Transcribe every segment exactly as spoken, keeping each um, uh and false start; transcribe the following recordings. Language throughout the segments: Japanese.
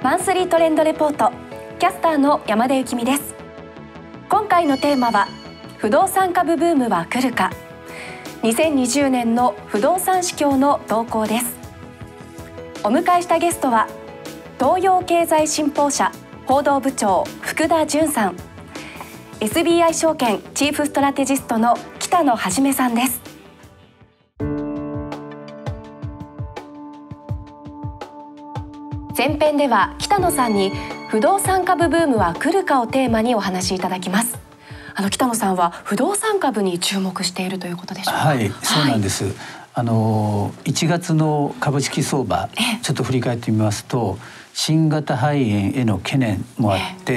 マンスリートレンドレポート、キャスターの山田由美です。今回のテーマは不動産株ブームは来るか、にせんにじゅうねんの不動産市況の動向です。お迎えしたゲストは東洋経済新報社報道部長福田純さん、 エスビーアイ 証券チーフストラテジストの北野一さんです。前編では北野さんに不動産株ブームは来るかをテーマにお話しいただきます。あの北野さんは不動産株に注目しているということでしょうか。 はい、そうなんです、はい、あのいちがつの株式相場ちょっと振り返ってみますと、新型肺炎への懸念もあって、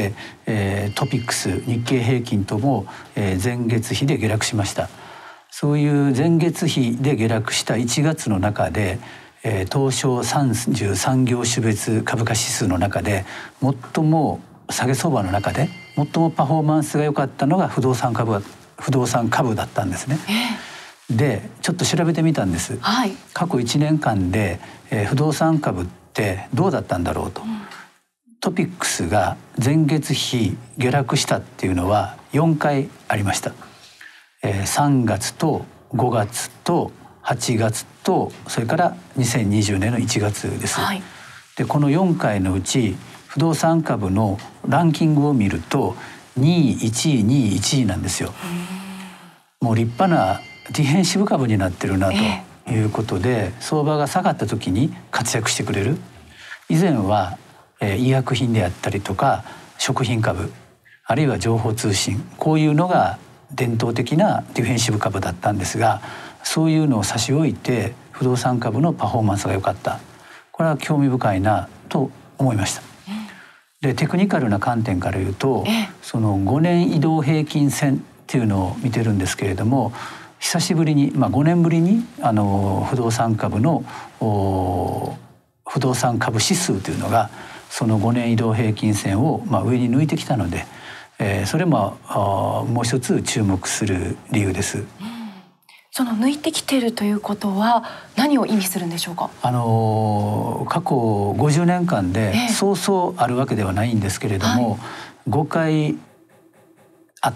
えー、トピックス、日経平均とも、えー、前月比で下落しました。そういう前月比で下落したいちがつの中で、えー、東証さんじゅうさん業種別株価指数の中で最も下げ相場の中で最もパフォーマンスが良かったのが不動産株不動産株だったんですね。えー、でちょっと調べてみたんです、はい、過去いちねんかんで、えー、不動産株ってどうだったんだろうと、うん、トピックスが前月比下落したっていうのはよんかいありました。えー、さんがつとごがつとはちがつと、それからにせんにじゅうねんのいちがつです。はい、でこのよんかいのうち不動産株のランキングを見るとにいいちいにいいちいなんですよ。もう立派なディフェンシブ株になってるなということで、相場が下がった時に活躍してくれる。以前は、えー、医薬品であったりとか食品株、あるいは情報通信、こういうのが伝統的なディフェンシブ株だったんですが、そういうのを差し置いて不動産株のパフォーマンスが良かった。これは興味深いなと思いました。でテクニカルな観点から言うと、そのごねん移動平均線っていうのを見てるんですけれども、久しぶりに、まあ、ごねんぶりにあの不動産株の不動産株指数というのがそのごねん移動平均線を、まあ、上に抜いてきたので、えー、それももう一つ注目する理由です。 その抜いてきているということは何を意味するんでしょうか。 あの過去ごじゅうねんかんでそうそうあるわけではないんですけれども、はい、ごかいあって、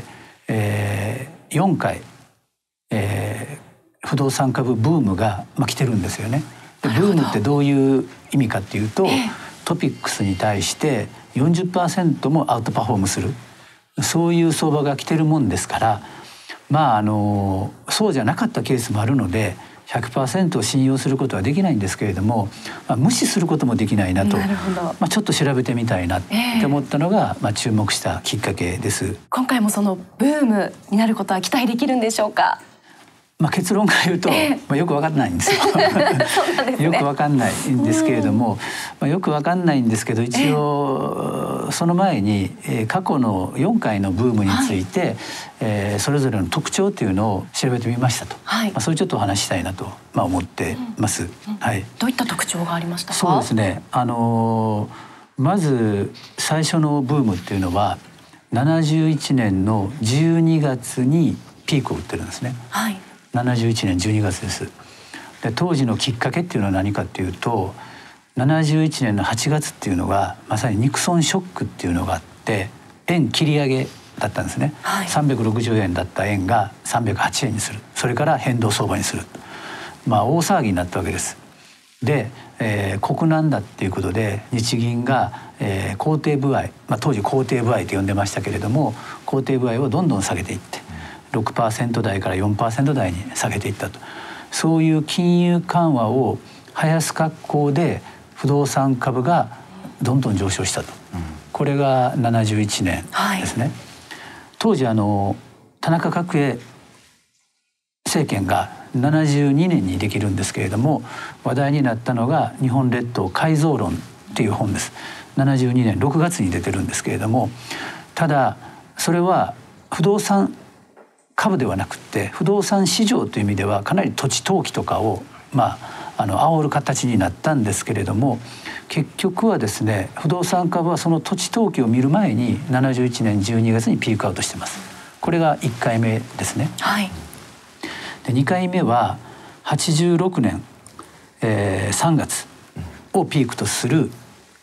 えー、よんかい、えー、不動産株ブームが、まあ、来てるんですよね。でブームってどういう意味かっていうと、えー、トピックスに対してよんじゅっパーセントもアウトパフォームする、そういう相場が来てるもんですから、まああのそうじゃなかったケースもあるので ひゃくパーセント を信用することはできないんですけれども、まあ、無視することもできないなと、なるほど、まあ、ちょっと調べてみたいなって思ったのが、えーまあ、注目したきっかけです。 今回もそのブームになることは期待できるんでしょうか。 まあ、結論から言うと、えーまあ、よく分かんないんですよ。そうなんですね、よく分かんないんですけれども、まあ、よく分かんないんですけど、一応、えー、その前に、えー、過去のよんかいのブームについて、はい、えー、それぞれの特徴というのを調べてみましたと、はい、まあ、それちょっとお話ししたいなと、まあ、思ってます。うんうん、はい、 どういった特徴がありましたか。 そうですね、あのー、まず最初のブームっていうのはななじゅういちねんのじゅうにがつにピークを打ってるんですね。はい、ななじゅういちねんじゅうにがつです。で当時のきっかけっていうのは何かっていうと、ななじゅういちねんのはちがつっていうのがまさにニクソンショックっていうのがあって、円切り上げだったんですね。はい、さんびゃくろくじゅうえんだった円がさんびゃくはちえんにする、それから変動相場にする、まあ大騒ぎになったわけです。で、えー、国難だっていうことで日銀が、えー、肯定部合、まあ、当時肯定部合と呼んでましたけれども、肯定部合をどんどん下げていって、ろくパーセント 台から よんパーセント 台に下げていったと。そういう金融緩和を生やす格好で不動産株がどんどん上昇したと、うん、これがななじゅういちねんですね。はい、当時あの田中角栄政権がななじゅうにねんにできるんですけれども、話題になったのが日本列島改造論っていう本です。ななじゅうにねんろくがつに出てるんですけれども、ただそれは不動産株ではなくて不動産市場という意味ではかなり土地投機とかをまああの煽る形になったんですけれども、結局はですね、不動産株はその土地投機を見る前にななじゅういちねんじゅうにがつにピークアウトしてます。これがいっかいめですね。はい、でにかいめははちじゅうろくねん、えー、さんがつをピークとするあ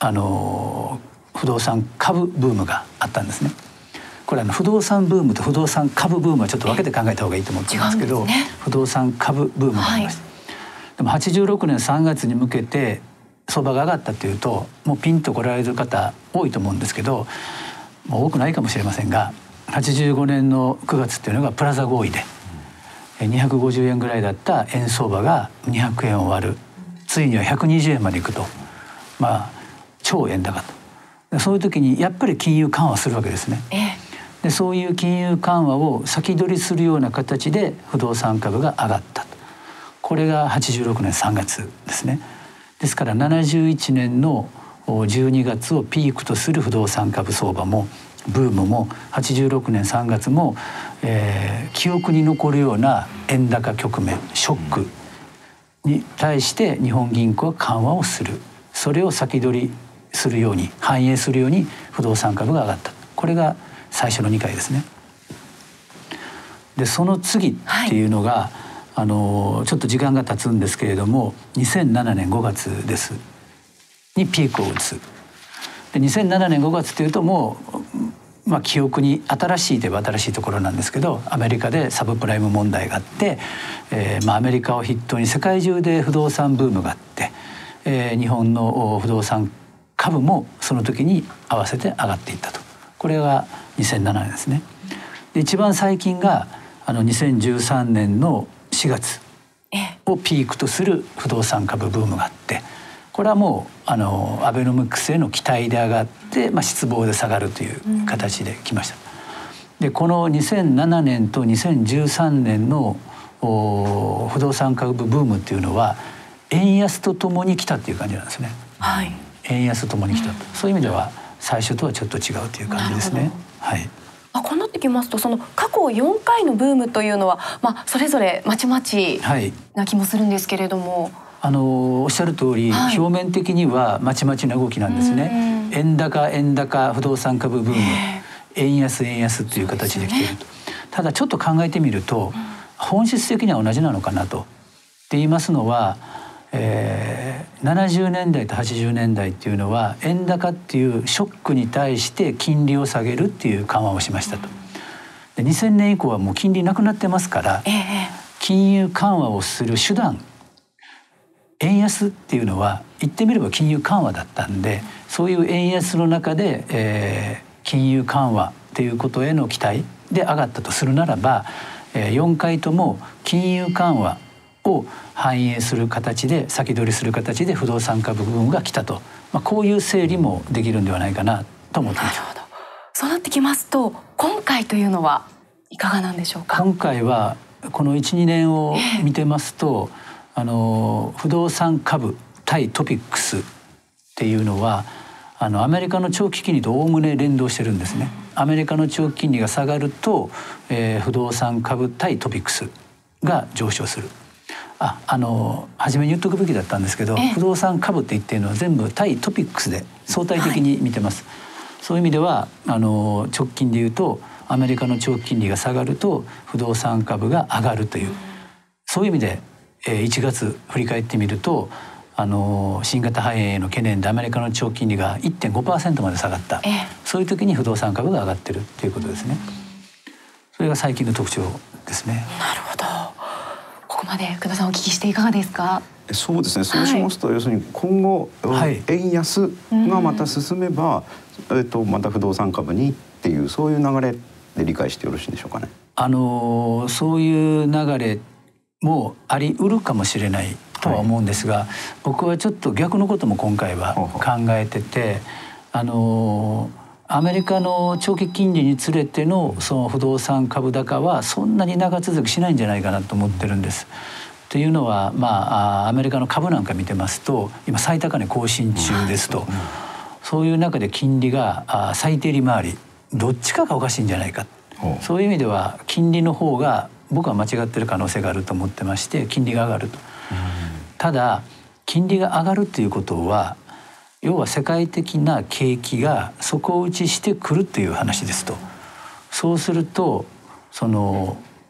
あの不動産株ブームがあったんですね。これあの不動産ブームと不動産株ブームはちょっと分けて考えた方がいいと思ってますけど、ね、不動産株ブームがありました、はい、でもはちじゅうろくねんさんがつに向けて相場が上がったっていうともうピンと来られる方多いと思うんですけど、もう多くないかもしれませんが、はちじゅうごねんのくがつっていうのがプラザ合意でにひゃくごじゅうえんぐらいだった円相場がにひゃくえんを割る、ついにはひゃくにじゅうえんまでいくと、まあ超円高と、そういう時にやっぱり金融緩和するわけですね。ええ、でそういう金融緩和を先取りするような形で不動産株が上がったと。これがはちじゅうろくねんさんがつですね。ですからななじゅういちねんのじゅうにがつをピークとする不動産株相場もブームもはちじゅうろくねんさんがつも、えー、記憶に残るような円高局面ショックに対して日本銀行は緩和をする、それを先取りするように反映するように不動産株が上がった。これが最初のにかいですね。でその次っていうのが、はい、あのちょっと時間が経つんですけれどもにせんななねんごがつですにピークを打つ。でにせんななねんごがつというともう、まあ、記憶に新しいといえば新しいところなんですけど、アメリカでサブプライム問題があって、えーまあ、アメリカを筆頭に世界中で不動産ブームがあって、えー、日本の不動産株もその時に合わせて上がっていったと。これがにせんななねんですね。で一番最近があのにせんじゅうさんねんのしがつをピークとする不動産株ブームがあって、これはもうあのアベノミクスへの期待で上がって、まあ、失望で下がるという形で来ました。でこのにせんななねんとにせんじゅうさんねんの不動産株ブームっていうのは円安とともに来たっていう感じなんですね。はい、円安とともに来たと、うん、そういう意味では最初とはちょっと違うという感じですね。はい。 あこうなってきますとその過去よんかいのブームというのは、まあ、それぞれまちまちな気もするんですけれども、はい、 あのおっしゃる通り、はい、表面的にはまちまちな動きなんですね。円高円高不動産株ブーム、円安円安という形で来ていると、ね、ただちょっと考えてみると、うん、本質的には同じなのかなと。って言いますのは、えー、ななじゅうねんだいとはちじゅうねんだいっていうのは円高っていうショックに対して金利を下げるっていう緩和をしましたと。でにせんねん以降はもう金利なくなってますから、えー、金融緩和をする手段円安っていうのは言ってみれば金融緩和だったんで、そういう円安の中で、えー、金融緩和っていうことへの期待で上がったとするならば、えー、よんかいとも金融緩和を反映する形で先取りする形で不動産株ブームが来たと、まあ、こういう整理もできるんではないかなと思っています。なるほど。 そうなってきますと今回というのはいかがなんでしょうか。 今回はこの いちにねんを見てますと、えーあの不動産株対トピックスっていうのはあのアメリカの長期金利とおおむね連動してるんですね。アメリカの長期金利が下がると、えー、不動産株対トピックスが上昇する。あ、あの初めに言っとくべきだったんですけど、不動産株って言ってるのは全部対トピックスで相対的に見てます、はい、そういう意味ではあの直近で言うとアメリカの長期金利が下がると不動産株が上がるという、そういう意味でいちがつ振り返ってみるとあの新型肺炎への懸念でアメリカの長期金利が いってんごパーセント まで下がった、ええ、そういう時に不動産株が上がってるということですね。それが最近の特徴ですね。 なるほど。ここまで福田さんお聞きしていかがですか。 そうですね。そうしますと、はい、要するに今後、はい、円安がまた進めば、えっと、また不動産株にっていうそういう流れで理解してよろしいんでしょうかね。 あのそういう流れもあり得るかもしれないとは思うんですが、はい、僕はちょっと逆のことも今回は考えてて、あのアメリカの長期金利につれてのその不動産株高はそんなに長続きしないんじゃないかなと思ってるんです。というのは、まあ、アメリカの株なんか見てますと今最高値更新中ですと、そういう中で金利が最低利回りどっちかがおかしいんじゃないか、そういう意味では金利の方が僕は間違ってる可能性があると思ってまして、金利が上がると。ただ金利が上がるということは要は世界的な景気が底打ちしてくるという話ですと。そうするとその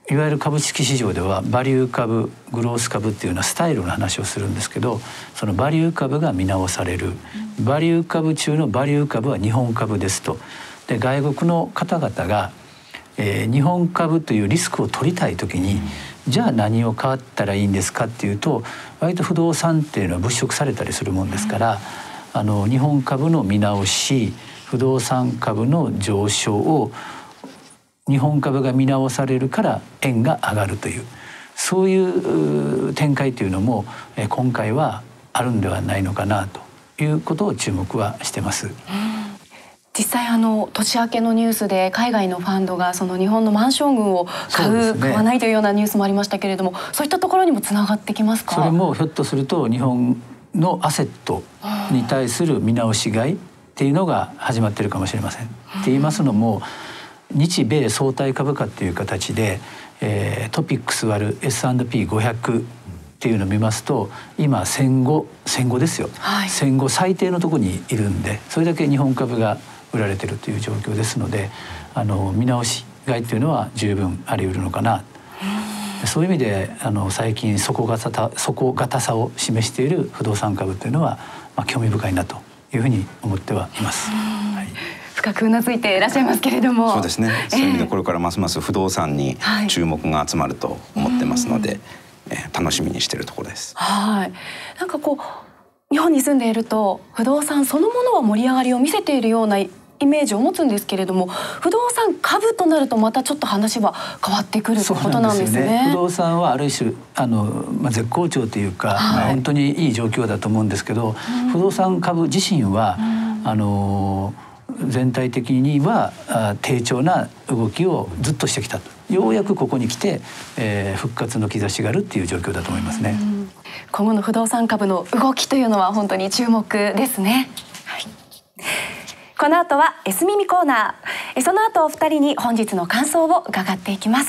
いわゆる株式市場ではバリュー株、グロース株っていうようなスタイルの話をするんですけど、そのバリュー株が見直される。バリュー株中のバリュー株は日本株ですと。で外国の方々が、えー、日本株というリスクを取りたい時に、じゃあ何を買ったらいいんですかっていうと、割と不動産っていうのは物色されたりするもんですから、あの日本株の見直し、不動産株の上昇を日本株が見直されるから円が上がるという、そういう展開というのも今回はあるんではないのかなということを注目はしてます。 実際あの年明けのニュースで海外のファンドがその日本のマンション群を買う、ね、買わないというようなニュースもありましたけれども、そういったところにもつながってきますか？ それもひょっとすると日本のアセットに対する見直し買いっていうのが始まっているかもしれません。って言いますのも、日米相対株価っていう形で、えー、トピックス割る エスアンドピーごひゃく っていうのを見ますと、今戦後戦後ですよ、はい、戦後最低のところにいるんで、それだけ日本株が売られてるという状況ですので、あの見直し買いというのは十分あり得るのかな。そういう意味であの最近底堅底堅さを示している不動産株というのは、まあ、興味深いなというふうに思ってはいます。はい、 深くうなずいていらっしゃいますけれども、 そうですね、そういう意味でこれからますます不動産に注目が集まると思ってますので、えー、楽しみにしているところです。 はい、なんかこう日本に住んでいると不動産そのものは盛り上がりを見せているようなイメージを持つんですけれども、不動産株となるとまたちょっと話は変わってくるということなんですね。 そうなんですね。不動産はある種あの、まあ、絶好調というか、はい、本当にいい状況だと思うんですけど、うん、不動産株自身は、うん、あの全体的には低調な動きをずっとしてきたと。ようやくここに来て、えー、復活の兆しがあるっていう状況だと思いますね。うん、 今後の不動産株の動きというのは本当に注目ですね。はい、この後は S 耳コーナー、その後お二人に本日の感想を伺っていきます。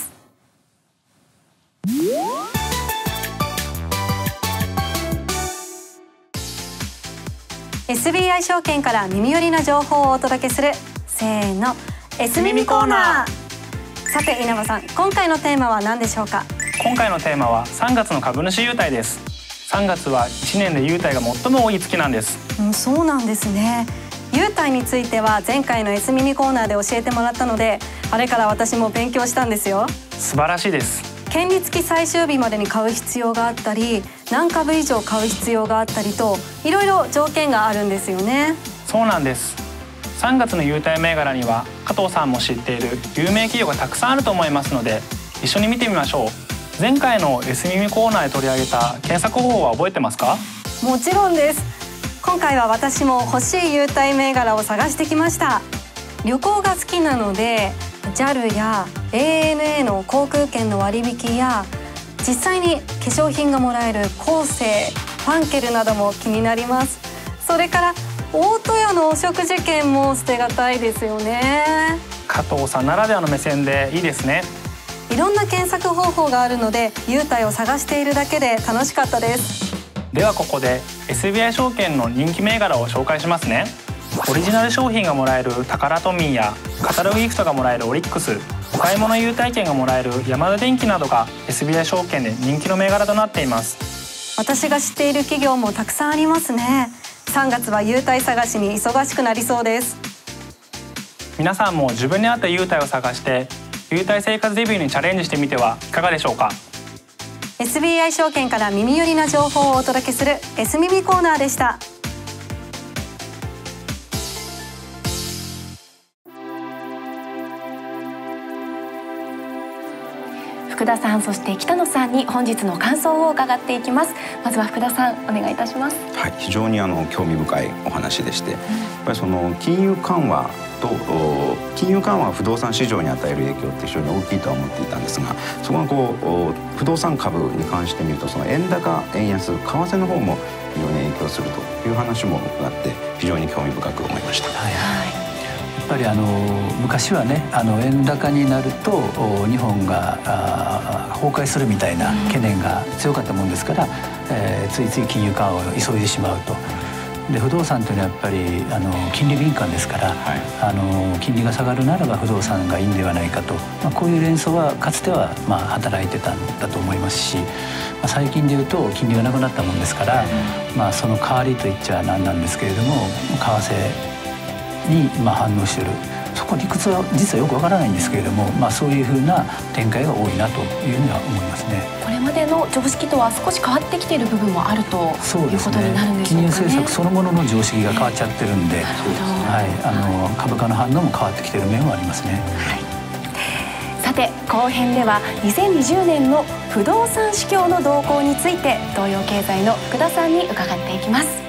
エスビーアイ 証券から耳寄りな情報をお届けする、せーの S 耳コーナー。さて稲葉さん、今回のテーマは何でしょうか？ 今回のテーマはさんがつの株主優待です。さんがつはいちねんで優待が最も多い月なんです。 うん、そうなんですね。優待については前回の S 耳コーナーで教えてもらったので、あれから私も勉強したんですよ。 素晴らしいです。 権利付き最終日までに買う必要があったり、何株以上買う必要があったりと、いろいろ条件があるんですよね。 そうなんです。さんがつの優待銘柄には加藤さんも知っている有名企業がたくさんあると思いますので、一緒に見てみましょう。前回の S 耳コーナーで取り上げた検索方法は覚えてますか？ もちろんです。今回は私も欲しい優待銘柄を探してきました。旅行が好きなので ジャル や エーエヌエー の航空券の割引や、実際に化粧品がもらえるコーセー、ファンケルなども気になります。それから大戸屋のお食事券も捨てがたいですよね。 加藤さんならではの目線でいいですね。 いろんな検索方法があるので、優待を探しているだけで楽しかったです。 ではここで エスビーアイ 証券の人気銘柄を紹介しますね。オリジナル商品がもらえるタカラトミーやカタログギフトがもらえるオリックス、お買い物優待券がもらえるヤマダ電機などが エスビーアイ 証券で人気の銘柄となっています。 私が知っている企業もたくさんありますね。さんがつは優待探しに忙しくなりそうです。 皆さんも自分に合った優待を探して優待生活デビューにチャレンジしてみてはいかがでしょうか？ エスビーアイ 証券から耳寄りな情報をお届けする S 耳コーナーでした。福田さん、そして北野さんに本日の感想を伺っていきます。まずは福田さん、お願いいたします。 はい、非常にあの興味深いお話でして、うん、やっぱりその金融緩和と金融緩和は不動産市場に与える影響って非常に大きいとは思っていたんですが、そこがこう不動産株に関してみると、その円高円安為替の方も非常に影響するという話も伺って非常に興味深く思いました。はい、はいやっぱりあの昔はね、あの円高になると日本が崩壊するみたいな懸念が強かったもんですから、えー、ついつい金融緩和を急いでしまうとで不動産というのはやっぱりあの金利敏感ですから、はい、あの金利が下がるならば不動産がいいんではないかと、まあ、こういう連想はかつてはまあ働いてたんだと思いますし、まあ、最近でいうと金利がなくなったもんですから、まあ、その代わりといっちゃなんなんですけれども為替にまあ反応している。そこ理屈は実はよくわからないんですけれども、まあ、そういうふうな展開が多いなというふうには思いますね。 これまでの常識とは少し変わってきている部分もあるということになるんでしょうかね。金融政策そのものの常識が変わっちゃってるんで、はい、あの株価の反応も変わってきている面はありますね。はい、 さて後編ではにせんにじゅうねんの不動産市況の動向について東洋経済の福田さんに伺っていきます。